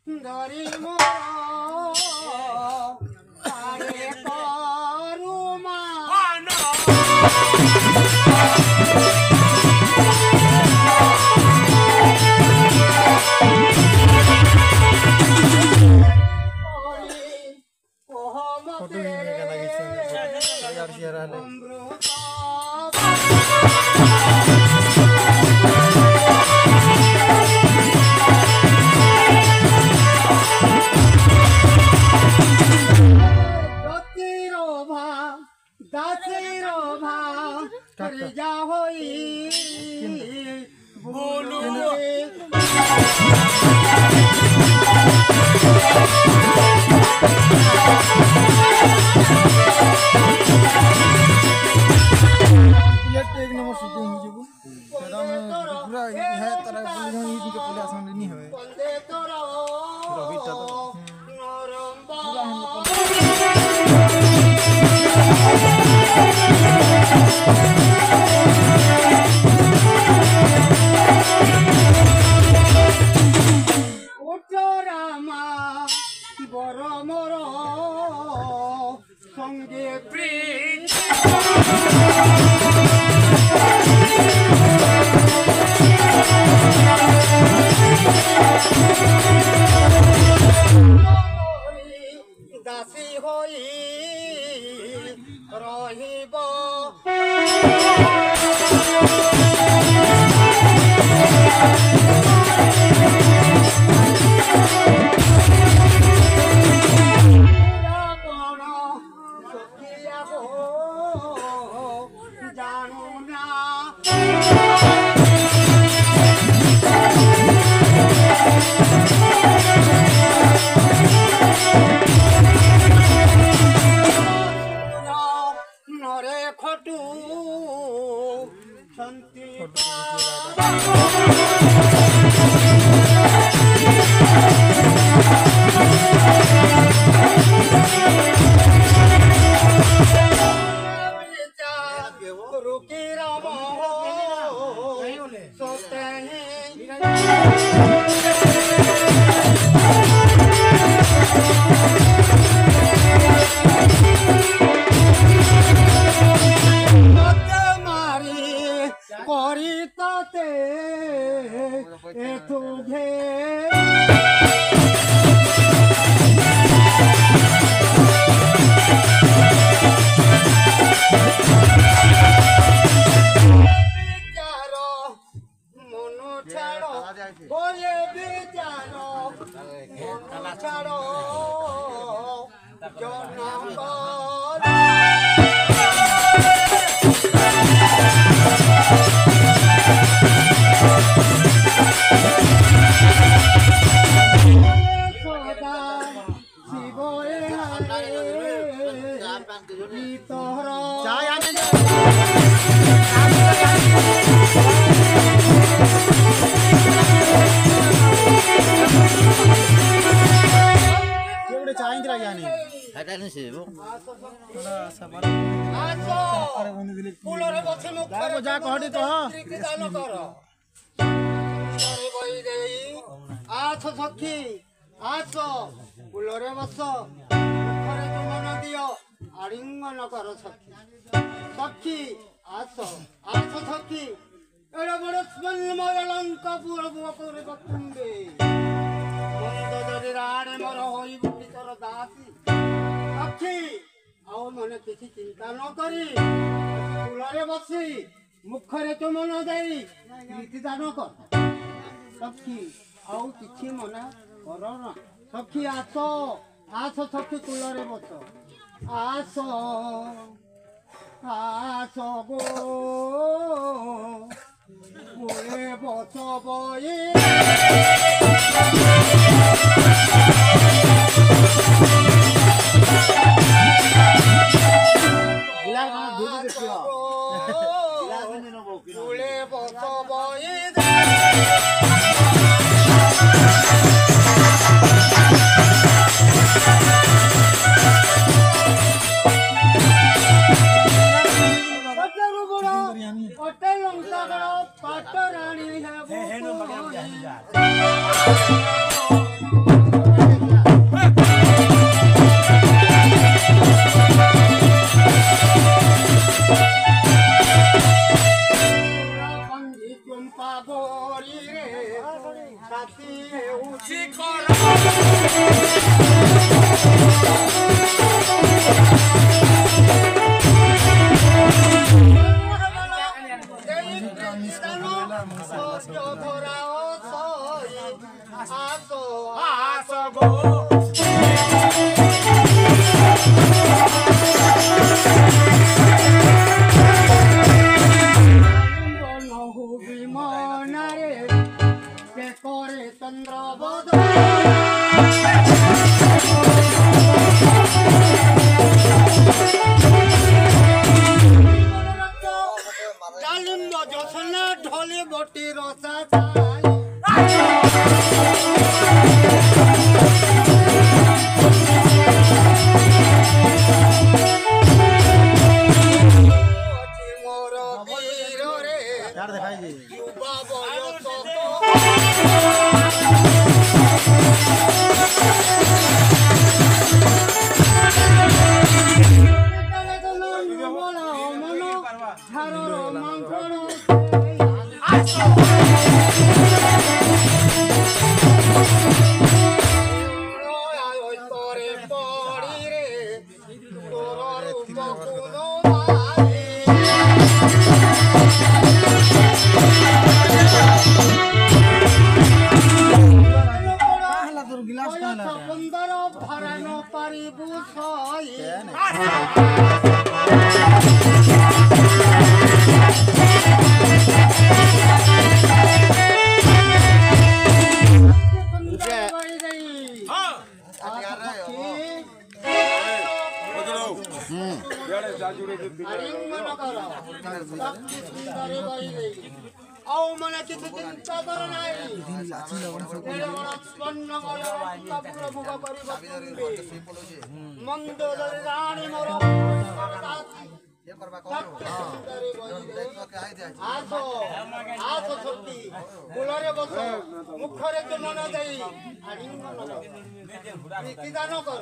धरी मोर काहे करुमा जा होई बोलू एक नंबर शूटिंग हो जेबू तेरा में पूरा है तरह बोली हम इनके पहले आसान नहीं होए रवि ता रामा बर मोर संगे प्रीत दासी होई रहिब नरे खटू शांति रुकी राम सोते परिताते तुझे विचारो मनु छाड़ो बोले विचारो मनु छाड़ो सखी आस कूलरे बस मुखरे चुमन दियो आलिंगन कर सखी सखी आस आस सखी एड़े बड़े स्मरणमय लंकापुर बुआपुर बकुंबे बंद जरी राणे मोर होइबु तोर दासी सखी आओ मने किसी चिंता न करी कूलरे बसी मुखरे चुमन देई नीति दान कर सखी आओ किछि मना करो ना सखी आस आस सखी कूलरे बस आस आस गो कूले बस बई कूले बस बई पाटरानी है ହେଉଛି ঢলে বটি রসা মোর বীরে যুবা বয়স সুন্দর ভরানো পারিবু সই ଆଉ ମାନେ କିଛି ଚିନ୍ତା କର ନାହିଁ ମନ୍ଦ ରାଣୀ ମୋର ଆସ ଶକ୍ତି କୂଳରେ ବସ ମୁଖରେ ଚୁମନ ଦେଇ ଦାନ କର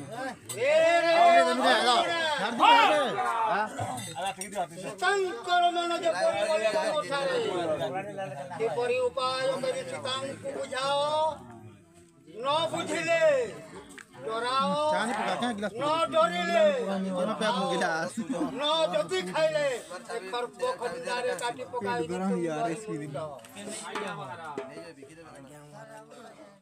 ତାଙ୍କର ମନ କିପରି ଉପାୟ କରି ସୀତାଙ୍କୁ ବୁଝାଅ ନ ବୁଝିଲେ ଡରାଅ ନ ଡରିଲେ ନ ଯଦି ଖାଇଲେ ଖର୍ପ ଖଣ୍ଡାରେ କାଟି ପକାଇ